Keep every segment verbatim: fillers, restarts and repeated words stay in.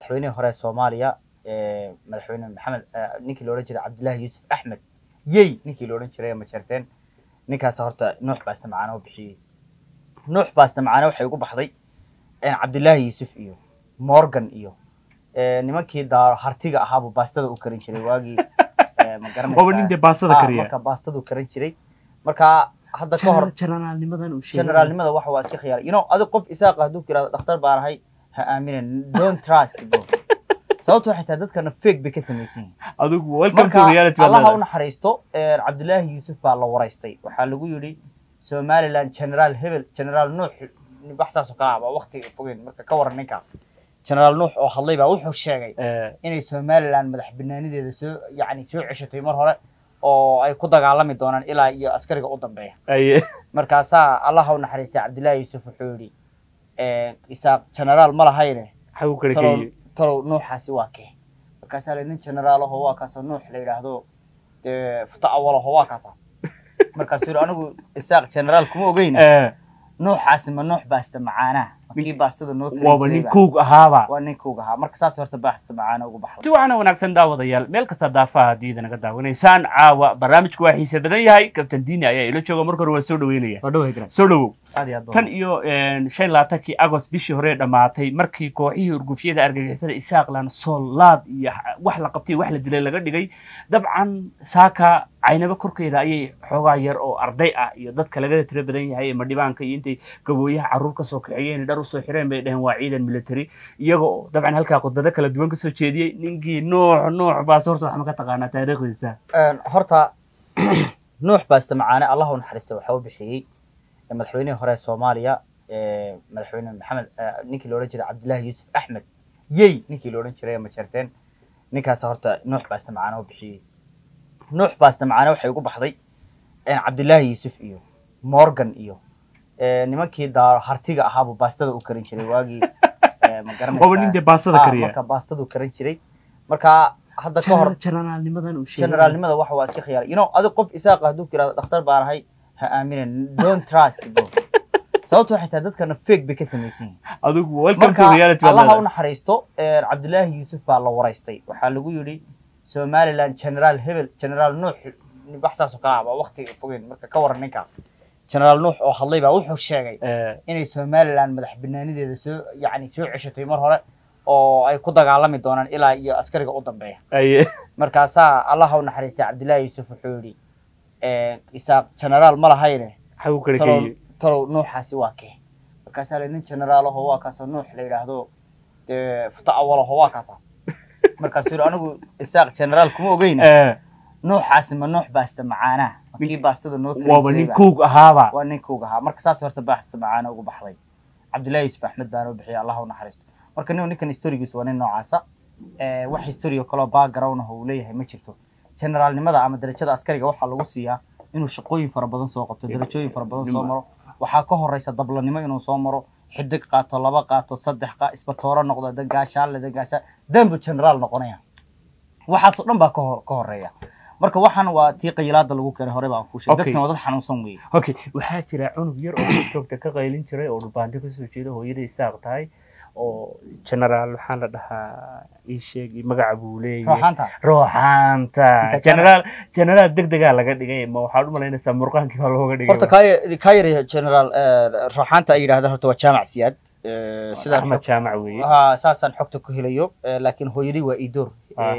madaxweynaha hore Soomaaliya ee madaxweyne Maxamed ninkii loo oran jiray Cabdullaahi Yuusuf Axmed yey ninkii loo oran jiray ma jarteen ninkaas horta Nuux baasta macaan oo bixiyay Nuux baasta macaan waxay ugu baxday in Cabdullaahi Yuusuf iyo Morgan iyo ee nimankii daar hartiga ahaaba baastada u karin jiray waagi ma garanaysaa oo nin de baastada kariya marka baastada u karin jiray marka hadda ka hor generalnimadan uu sheegay generalnimada waxa waa iska khiyaar you know adiga qof isaaq haduu kiraado dhakhtar baan ahay ha aaminin don't trust bro sababtoo xitaa dadkana fake bay ka sameeyeen adigu welcome to reality Allah u naxariisto Cabdullaahi Yuusuf baa la waraystay waxa lagu yiri Somaliland General Hebel General Nuux baxsaas oo kala waqti fogeen marka ka waran ninka General Nuux oo hadlay baa wuxuu sheegay inay Somaliland madax banaanideeda soo yaani soo ceshatay mar hore oo ay ku dagaalami doonaan ilaa iyo askariga u dambeeya ay markaas Allah u naxariistay Cabdullaahi Yuusuf wuxuu yiri ee isaaq general ma lahayne xagu kale kay talo Nuuxaasi waa kee markaas la nin general oo waa kaas Nuux la yiraahdo ee futa awal oo waa kaas markaas uu anigu isaaq general kuma ogeyn ee Nuuxaasi ma Nuux baasta macaana markii baastada noo kale waa nin kuug ahaaba waa nin kuug ahaa marka saas horta baasta macaana ugu baxday si waana wanaagsan daawadayaal meel kasta daafaha diida naga daawanaysaan caawa barnaamijku waa xiiso badan yahay kabtan diini ayaa ila jooga markii hore waa soo dhaweynaya waa dhaweey garan soo dhawow aad tan iyo shan iyo labaatan August bishii hore dhamaatay markii kooxihii urgufyada argagixisada Isaaqlan Soolaad iyo wax la qabtay wax la dilay laga dhigay dabcan saaka aynaba korkeeda ayay xoogaa yar oo arday ah iyo dadka laga tiro badan yahay ma dhibaanka iyo intay gabooyaha caruur ka soo kiciyeen dhar u soo xireen bay dhahan waa ciidan military iyaga dabcan halka qodada kala duwan ka soo jeediyay ninkii Nuux Nuux baas horta wax ma ka taqaana taariikhdiisa een horta Nuux baasta macaana Allah u naxariisto waxa uu bixiyay madaxweynaha hore Soomaaliya ee madaxweyne Maxamed ninkii loo oran jiray Cabdullaahi Yuusuf Axmed yey ninkii loo oran jiray ma jarteen ninkaas horta Nuux baasta macaana oo bixiyay Nuux baasta macaan waxay ugu baxday in Cabdullaahi Yuusuf iyo Morgan iyo ee nimankii daar hartiga ahaaba baastada u karin jiray waagi ma garanaysaa oo nin de baastada kariya marka baastada u karin jiray marka hadda ka hor generalnimadan uu sheegay generalnimada waxa waa iska khiyaar you know adiga qof isaaq haduu kiraado dhakhtar baan ahay ha aaminin don't trust bro sababtoo xitaa dadkana fake bay ka sameeyeen adigu welcome to reality Allah u naxariisto Cabdullaahi Yuusuf baa la waraystay waxa lagu yiri Somaliland General Hebel General Nuux baxsaas oo kala waqti fogeen marka ka waran ninka General Nuux oo hadlay baa wuxuu sheegay inay Somaliland madax banaanideeda soo yaani soo ceshatay mar hore oo ay ku dagaalami doonaan ilaa iyo askariga u dambeeya ay markaas Allah u naxariistay Cabdullaahi Yuusuf wuxuu yiri ee isaaq general ma lahayne xagu kale kay talo Nuuxaasi waa kee markaas la nin general oo waa kaas Nuux la yiraahdo ee futa awal oo waa kaas markaas uu anigu isaaq general kuma ogeyn ee Nuuxaasi ma Nuux baasta macaana markii baastada noo kale waa nin kuug ahaaba waa nin kuug ahaa marka saas horta baasta macaana ugu baxday Cabdullaahi Yuusuf Axmed baan u bixiyay Allah u naxariisto marka ninkan historigiisu waa nin noocaasa ee wax history kale background ah uu leeyahay ma jirto generalnimada ama darajada askariga waxa lagu siiyaa inuu shaqooyin fara badan soo qabto darajooyin fara badan soo maro waxa ka horeysa dablanimo inuu soo maro xidig qaato laba qaato saddex qa isbatooro noqdo dagaashaan la dagaasha dambu general noqonaya waxa soo dhan baa ka horeeya marka waxaan waa tii qiilaada lagu keenay hore baan ku sheegay dadkan wada xanuunsan weey okay waxa jira cunug yar oo joogta ka qaylin jiray oo dhubaanta ka soo jeedo hooyada isaaq tahay oo general waxaan la dhahaa ii sheegay magaca buu leeyahay ruuxanta ruuxanta general general degdega laga dhigay ma waxa u maleynaysaa murqaankii baa looga dhigay horta kay kay general ruuxanta ay yiraahdaan horta waa jaamac siyaad sida Ahmed jaamac weey ha saasan xogta ku helayo laakiin hooyadii waa iidoor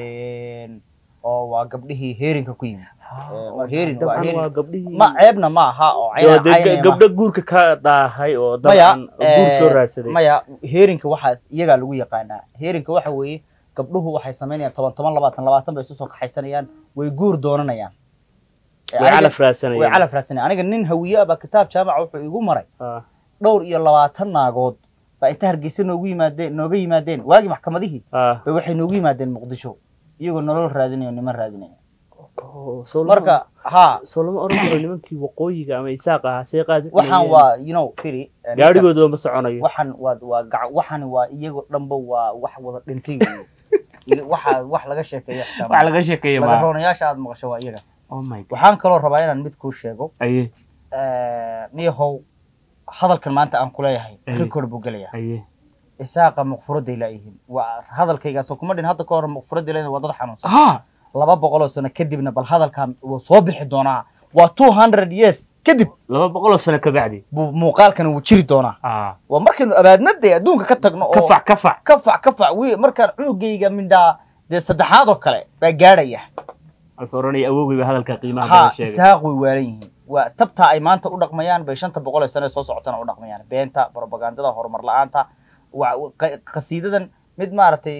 een oo waa gabdhihii heerinka ku yimid heerin waa heerin gabdhihii ma ceebna ma aha oo ayna gabdho guurka ka daahay oo dabcan guur soo raadsaday maya heerinka waxa iyaga lagu yaqaanaa heerinka waxa weeye gabdhuhu waxay sameynayaan toban toban labaatan labaatan bay soo kaxaysanayaan way guur doonanayaan way ala fraadsanayaan way ala fraadsanayaan aniga nin hawiye ba kitaab jaamac wuxuu igu maray dhowr iyo labaatan naagood ba inta Hargeysa noogu yimaadeen nooga yimaadeen waagi maxkamadihii bay waxay noogu yimaadeen Muqdisho iyagoo nolol raadinayo niman raadinayo marka ha Solomon oran karo nimankii waqooyiga ama isaaq ah seeqaad waxaan waa you know firi gaarigooda ma soconayo waxaan waa waa waxaan waa iyagoo dhanba waa wax wada dhintay waxa wax laga sheekeeyo wax laga sheekeeyo ma roonayaasha aad maqasho waa iyaga oh my god waxaan kaloo rabaa inaan mid ku sheego aye ee niyahow hadalkan maanta aan ku leeyahay record buu galayaa aye isaaqa muqfuraday laayihiin waa hadalkaygaasoo kuma dhin hadda ka hor muqfuraday laayihiin waa dad xanuunsan ha laba boqol oo sano kadibna bal hadalkan wuu soo bixi doonaa waa two hundred years kadib laba boqol oo sano ka bacdi buu muuqaalkan wuu jiri doonaa ah waa markaynu abaadnadee adduunka ka tagno oo kafac kafac kafac kafac wi markaan cunugayga mindhaa dee saddexaad oo kale baa gaadhaya asooranay awowgayba hadalka qiimaha ha badan sheegay isaaq way waalan yihiin waa tabtaa ay maanta u dhaqmayaan bay shanta boqol ee sano soo socotana u dhaqmayaan beenta propagandada horumar la-aanta waa qasiidadan mid maaragtay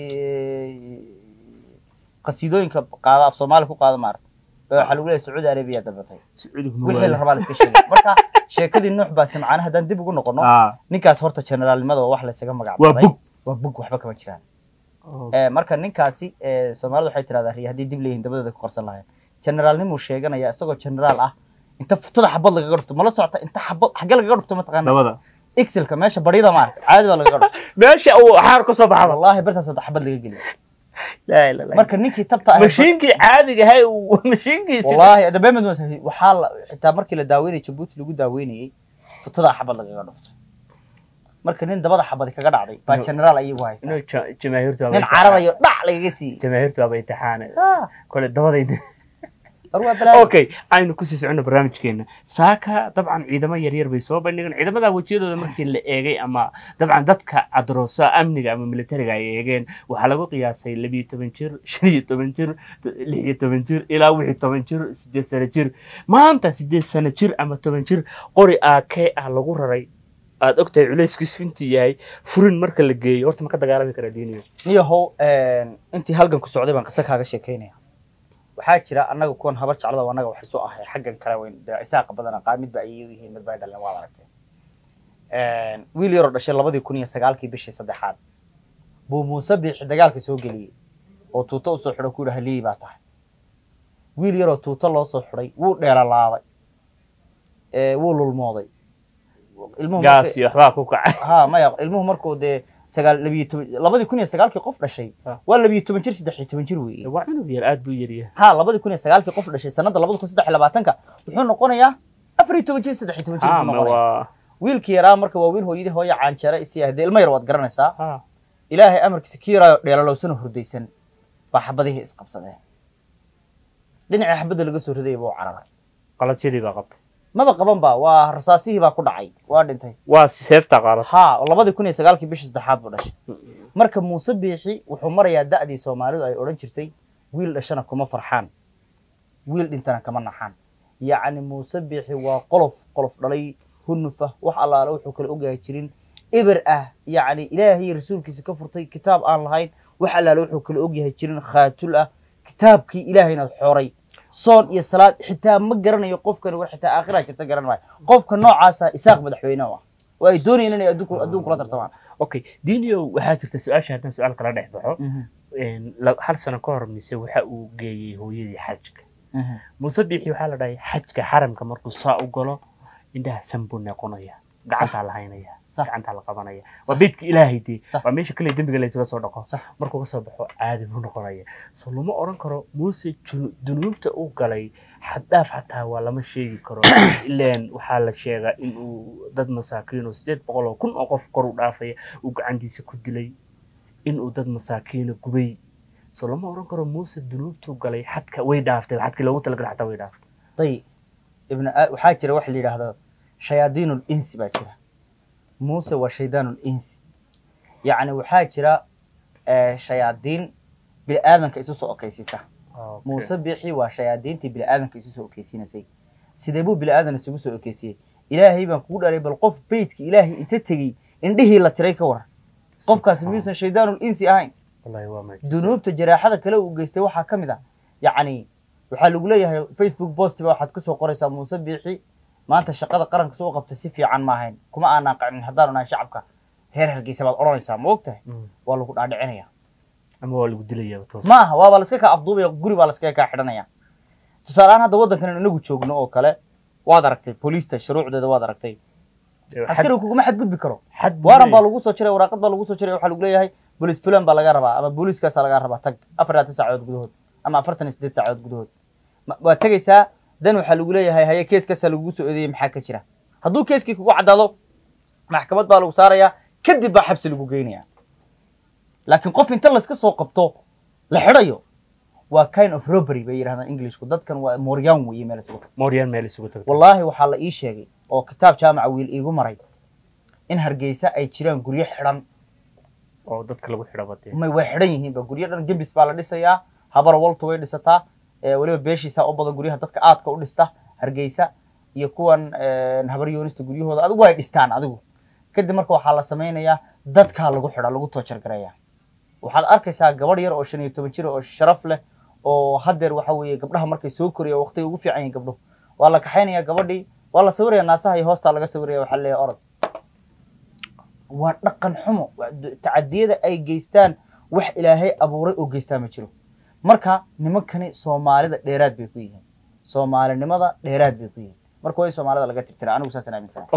qasiidooyinka qaada af soomaali ku qaada maaragtay waxaa lagu leeyahay sacuudi arabiya dalbatay wixii la rabaa la iska sheegay marka sheekadii nuux baaste macana haddaan dib ugu noqono ninkaas horta generaalnimada waa wax la isaga magacbaabay waa bug waxba kama jiraan marka ninkaasi soomaalidu waxay tirahdaa riya haddii dib leeyihin dabadeeda ku qarsan lahayn generaalnimuu sheeganaya isagoo generaal ah inta futada xabad lagaga dhufto mala socota inta xabad xagge lagaga dhufto mataqaana dabada excelka meesha barida maarka caadi baa lagaga dhufto meesha uu xaar ka soo baxay wallahi bartaas xabad laga geliyo لا لا لا marka ninkii tabta mashiinkii caadiga ahay uu mashiinkiisa wallahi adabeemad ma sahi waxa xitaa markii la daaweynay Djibouti lagu daaweynayay futada xabad lagaga dhuftay marka nin dabada xabad kaga dhacday baa general ayagu haystaa inuu jamaahirtu nin caradayo dhac lagaga siiyay jamaahirtu waa imtixaan kale dabadayna arwa balaa okay aynu ku sii socono barnaamijkeena saaka dabcan ciidamo yar yar bay soo bandhigeen ciidamada wajiyadooda markii la eegay ama dabcan dadka adroosa amniga ama militariga ay eegeen waxa lagu qiyaasay laba iyo toban jir shan iyo toban jir lix iyo toban jir ilaa wixii toban jir siddeed sano jir maanta siddeed sano jir ama toban jir qori A K ah lagu raray aad ogtahay culayskiisu intii yahay furin marka la geeyo horta ma ka dagaalami kara diiniyo niyahow intii halgan ku socday baan qisa kaaga sheekeynaya waxaa jira annaga kuwan habar jeclada oo annaga waxay soo ahay xaggan kale weyn isaaqa badan qaamid ba ay yihiin mid bay dhaleen waa aragtay een wiil yar oo dhashay labadii kun iyo sagaalkii bishii saddexaad buu Muuse Biixi dagaalka soo galiyay oo tuuto u soo xidho ku dhahay lii baa tahay wiil yar oo tuuto loo soo xidhay wuu dheelalaabay ee wuu lulmooday ilmuhu gaas iyo waxba ku kacay ha ma yaq ilmuhu markuu de sagaal labadii kun iyo sagaalkii qof dhashay waa laba iyo toban jir saddex iyo toban jir weeye waa cunug yar aad buu yar yahay ha labadii kun iyo sagaalkii qof dhashay sanada labada kun saddex iyo labaatanka wuxuu noqonayaa afar iyo toban jir saddex iyo toban jir buu noqonayaa wiilkii yaraa marka waa wiil hooyadii hooyo caanjare isii ah ilmo yar waad garanaysaa ha ilaahay amarkiisa kiiraayo dheelalowsan hurdaysan baa xabadihii isqabsadeen dhinaca xabada laga soo riday buu cararay qaladsidii baa qabtay maba qaban ba waa rasaasihii baa ku dhacay waa dhintay waa seefta qalad ha labadii kun iyo sagaalkii bishii saddexaad buu dhashay marka Muuse Biixi wuxuu marayaa da'dii Soomaalidu ay oran jirtay wiil dhashana kuma farxaan wiil dhintana kama naxaan yaani Muuse Biixi waa qolof qolof dhalay hunufa wax allaala wuxuu kala ogaay jirin ibir ah yaani ilaahay rasuulkiisa ka furtay kitaab aan lahayn wax allaala wuxuu kala ogaay jirin khaatul ah kitaabkii ilaahayna xooray soon iyo salaad xitaa ma garanayo qofkan wax xitaa aakhira jirta garan maayo qofka noocaas ah isaaq madaxweyne ah oo ay doonayeen inay adduunka adduunka la tartamaan okay diiniyo waxaa jirta su'aasha haddaan su'aal kala dhex baxo een hal sano ka hor mise waxa uu geeyay hooyadii xajka Muuse Biixi waxa la dhahay xajka xaramka markuu saa u galo indhaha sanbu noqonaya gacanta la haynaya gacanta la qabanaya waa beedka ilaahay tii waa meesha kale dambiga la isaga soo dhaqo markuu ka soo baxo caadi buu noqonaya soo lama oran karo Muuse dunuubta uu galay xadaaf xataa waa lama sheegi karo ileen waxa la sheegaa in uu dad masaakiin oo sideed boqol oo kun oo qof kor u dhaafay uu gacantiisa ku dilay in uu dad masaakiin gubay soo lama oran karo Muuse dunuubtu galay xadka way dhaaftay xadka loogu talagalay xataa way dhaaftay tay ibn waxa jira wax la yiraahdo shayaadiinul insi baa jira Muuse waa shaydaanul insi yaani waxa jira shayaadiin bil aadanka isu soo okaysiisa Muuse Biixi waa shayaadiintii bil aadanka isu soo okaysiinasay sidee buu bil aadan isugu soo okaysiyay ilaahay baan kugu dhalay bal qof beedka ilaahay inta tagay indhihii la tiray ka war qofkaas miisan shaydaanul insi ahayn wallahi waa ma dunuubta jaraaxada kale uu geystay waxa kamid ah yaani waxa lagu leeyahay Facebook post ba waxaad ku soo qoraysaa Muuse Biixi maanta shaqada qaranka soo qabtay si fiican ma ahayn kuma aanan qacin hadaan aan shacabka heer Hargeysa baad oranaysaa ma ogtahay waa lagu dhaadhicinaya ama waa lagu dilayaa toos ma aha waa la iska ka afduubay guri baa la iska ka xidhanaya tusaalaan hadda wadankan inagu joogno oo kale waad aragtay booliska shuruucdeeda waad aragtay askarigu kuma xad gudbi karo waaran baa lagu soo jiray waraaqad baa lagu soo jiray waxa lagu leeyahay booliis filan baa laga rabaa ama booliiskaas laga rabaa tag afar iyo labaatan saacadood gudahood ama afartan iyo siddeed saacadood gudahood waa tagaysaa dan waxa lagu leeyahay haye keeskaas lagu soo eedeeyay maxaa ka jira hadduu keeskii kugu cadaado maxkamad baa lagu saaraya kadib baa xabsi lagu geynaya laakiin qof inta la iska soo qabto la xidhayo waa kind of robbery bay yiraahdaan Englishku dadkan waa Mooryan weeye meel isugu tagtay Mooryan meel isugu tagtay wallahi waxa la ii sheegay oo kitaab jaamaca wiil iigu maray in Hargeysa ay jiraan guryo xiran oo dadka lagu xidhabtay ma way xiran yihiin ba guryo dhan gambis baa la dhisayaa habar walto way dhisataa ee waliba beeshiisa oo badan guryaha dadka aadka u dhista Hargeysa iyo kuwan habar yoonista guryahooda adigu way dhistaan adigu kadib marka waxa la sameeynaya dadka lagu xidha lagu toojar gareeyaa waxaad arkaysaa gabadh yar oo shan iyo toban jir oo sharaf leh oo hadeer waxa weeye gabdhaha markay soo koriyo waqti ugu fiican yihiin gabdho waa la kaxeynaya gabadhii waa la sawiraya naasaha iyo hoosta laga sawiraya waxa leeyahay orod waa dhaqan xumo tacadiyada ay geystaan wax ilaahay abuuray oo geystaa ma jiro marka nimankani Soomaalida dheeraad bay ku yihiin Soomaalinimada dheeraad bay ku yihiin marka way Soomaalida laga tirtiraa anigu saas aaminsan